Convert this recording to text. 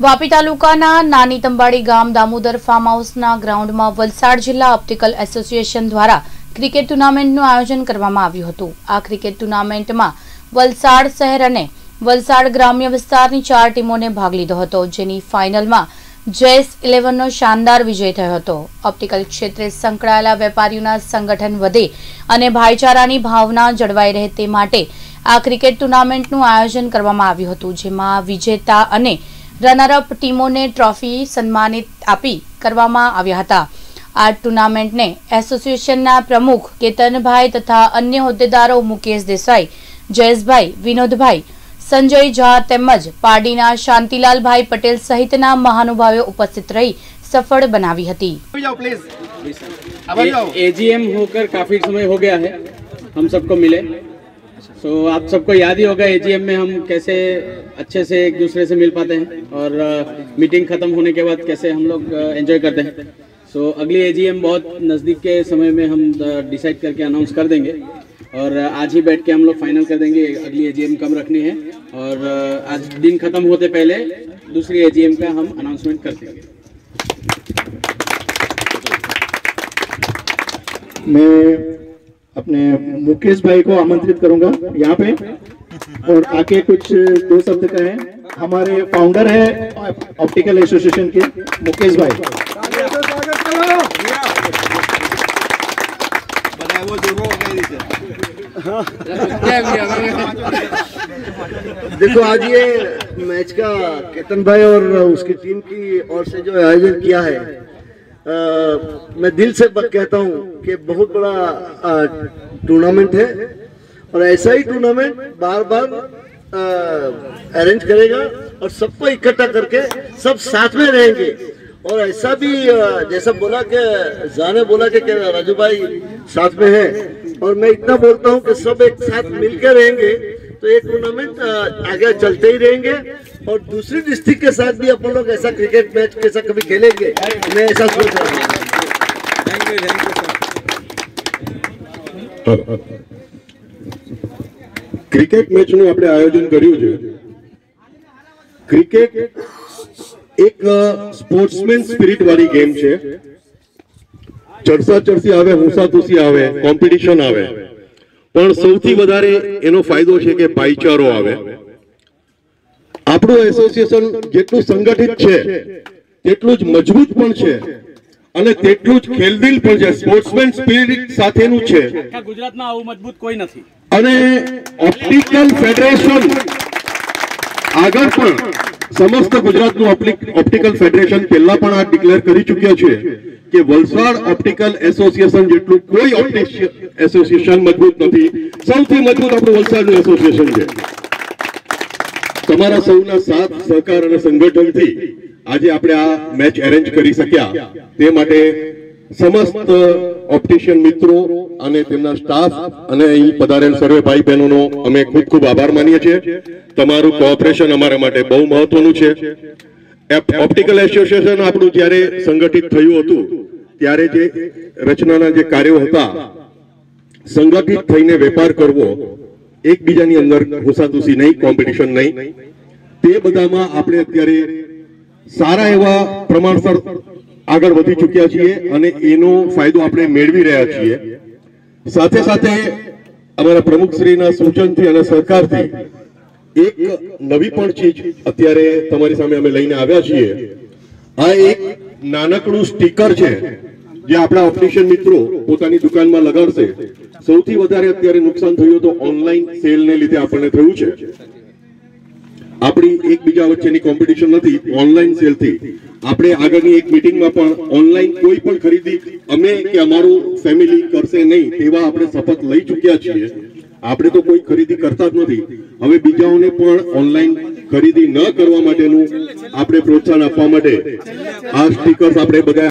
વાપી તાલુકાના નાની તંબાડી ગામ દામોદર ફાર્મ હાઉસના ગ્રાઉન્ડમાં વલસાડ જિલ્લા ઓપ્ટિકલ એસોસિએશન દ્વારા ક્રિકેટ ટુર્નામેન્ટનું આયોજન કરવામાં આવ્યું હતું। આ ક્રિકેટ ટુર્નામેન્ટમાં વલસાડ શહેર અને વલસાડ ગ્રામ્ય વિસ્તારની 4 ટીમોને ભાગ લીધો હતો, જેની ફાઇનલમાં જેસ 11નો શાનદાર વિજય થયો હતો। ઓપ્ટિકલ ક્ષેત્રે સંકળાયેલા વેપારીઓના સંગઠન વધે અને ભાઈચારાની ભાવના જળવાઈ રહે તે માટે આ ક્રિકેટ ટુર્નામેન્ટનું આયોજન કરવામાં આવ્યું હતું, જેમાં વિજેતા અને રનરઅપ ટીમોને ટ્રોફી સન્માનિત આપી કરવામાં આવ્યા હતા। આ ટુર્નામેન્ટને એસોસિએશનના પ્રમુખ કેતનભાઈ તથા અન્ય હોદ્દેદારો મુકેશ દેસાઈ, જયેશભાઈ, વિનોદભાઈ, સંજય ઝા તેમજ પાર્ટીના શાंतिलाल पटेल सहितना महानुभावों उपस्थित रही सफल बनावी हती। एजीएम होकर काफी समय हो गया है, हम सबको मिले, तो आप सबको याद ही होगा एजीएम में हम कैसे अच्छे से एक दूसरे से मिल पाते हैं और मीटिंग खत्म होने के बाद कैसे हम लोग एंजॉय करते हैं। सो अगली एजीएम बहुत नज़दीक के समय में हम डिसाइड करके अनाउंस कर देंगे और आज ही बैठ के हम लोग फाइनल कर देंगे अगली एजीएम कब रखनी है और आज दिन खत्म होते पहले दूसरी एजीएम का हम अनाउंसमेंट कर देंगे। मैं अपने मुकेश भाई को आमंत्रित करूंगा यहाँ पे और आके कुछ 2 शब्द कहें। हमारे फाउंडर है ऑप्टिकल एसोसिएशन के मुकेश भाई। देखो, आज ये मैच का केतन भाई और उसकी टीम की ओर से जो आयोजन किया है, मैं दिल से कहता हूँ कि बहुत बड़ा टूर्नामेंट है और ऐसा ही टूर्नामेंट बार बार अरेंज करेगा और सबको इकट्ठा करके सब साथ में रहेंगे। और ऐसा भी जैसा बोला कि जाने बोला कि राजू भाई साथ में है और मैं इतना बोलता हूँ कि सब एक साथ मिलकर रहेंगे तो ये टूर्नामेंट आगे चलते ही रहेंगे और दूसरी डिस्ट्रिक्ट के साथ भी अपन लोग ऐसा क्रिकेट मैच कैसा कभी खेलेंगे, मैं ऐसा सोच रहा हूँ। क्रिकेट मैच નું આપણે આયોજન કર્યું છે। ક્રિકેટ એક સ્પોર્ટ્સમેન સ્પિરિટ વાળી ગેમ છે। ચર્ચા ચર્ચી આવે, હુંસાતુસી આવે, કોમ્પિટિશન આવે, પણ સૌથી વધારે એનો ફાયદો છે કે ભાઈચારો આવે। આપણું એસોસિએશન જેટલું સંગઠિત છે તેટલું જ મજબૂત પણ છે અને તેટલું જ ખેલદિલ પણ છે, સ્પોર્ટ્સમેન સ્પિરિટ સાથેનું છે। આખા ગુજરાતમાં આવું મજબૂત કોઈ નથી અને ઓપ્ટિકલ ફેડરેશન આગળ પણ સમસ્ત ગુજરાતનું ઓપ્ટિકલ ફેડરેશન પહેલા પણ આ ડિક્લેર કરી ચૂક્યા છે કે વલસાડ ઓપ્ટિકલ એસોસિએશન જેટલું કોઈ એસોસિએશન મજબૂત નથી, સૌથી મજબૂત આપણું વલસાડનું એસોસિએશન છે। તમારા સૌના સાથ સહકાર અને સંગઠનથી આજે આપણે આ મેચ એરેન્જ કરી શક્યા, તે માટે સમસ્ત ઓપ્ટિશિયન મિત્રો અને તેમના સ્ટાફ અને અહીં પધારેલ સર્વે ભાઈ બહેનોનો અમે ખૂબ ખૂબ આભાર માનીએ છીએ। તમારું કોઓપરેશન અમારા માટે બહુ મહત્વનું છે। ઓપ્ટિકલ એસોસિએશન આપણું જ્યારે સંગઠિત થયું હતું ત્યારે જે રચનાના જે કાર્યો હતા, સંગઠિત થઈને વેપાર કરવો, એકબીજાની અંદર હુંસાતુસી નહીં, કોમ્પિટિશન નહીં, તે બધામાં આપણે અત્યારે સારા એવા પ્રમાણસર આગળ વધી ચૂક્યા છીએ અને એનો ફાયદો આપણે મેળવી રહ્યા છીએ। સાથે સાથે અમારા પ્રમુખશ્રીના સૂચનથી અને સહકારથી એક નવી પણ ચીજ અત્યારે તમારી સામે અમે લઈને આવ્યા છીએ। આ એક નાનકડું સ્ટીકર છે જે આપણા ઓપ્ટિશિયન મિત્રો પોતાની દુકાનમાં લગાડશે। સૌથી વધારે અત્યારે નુકસાન થયું તો ઓનલાઈન સેલને લીધે આપણને થયું છે। આપણી એકબીજા વચ્ચેની કોમ્પિટિશન નથી, ઓનલાઈન સેલથી આપણે આગળની એક મીટિંગમાં પણ ઓનલાઈન કોઈ પણ ખરીદી અમે કે અમારું ફેમિલી કરશે નહીં તેવા આપણે શપથ લઈ ચૂક્યા છીએ। આપણે તો કોઈ ખરીદી કરતા જ નથી, હવે બીજાઓને પણ ઓનલાઈન ખરીદી ન કરવા માટેનું આપણે પ્રોત્સાહન આપવા માટે આ સ્ટીકર્સ આપણે બધા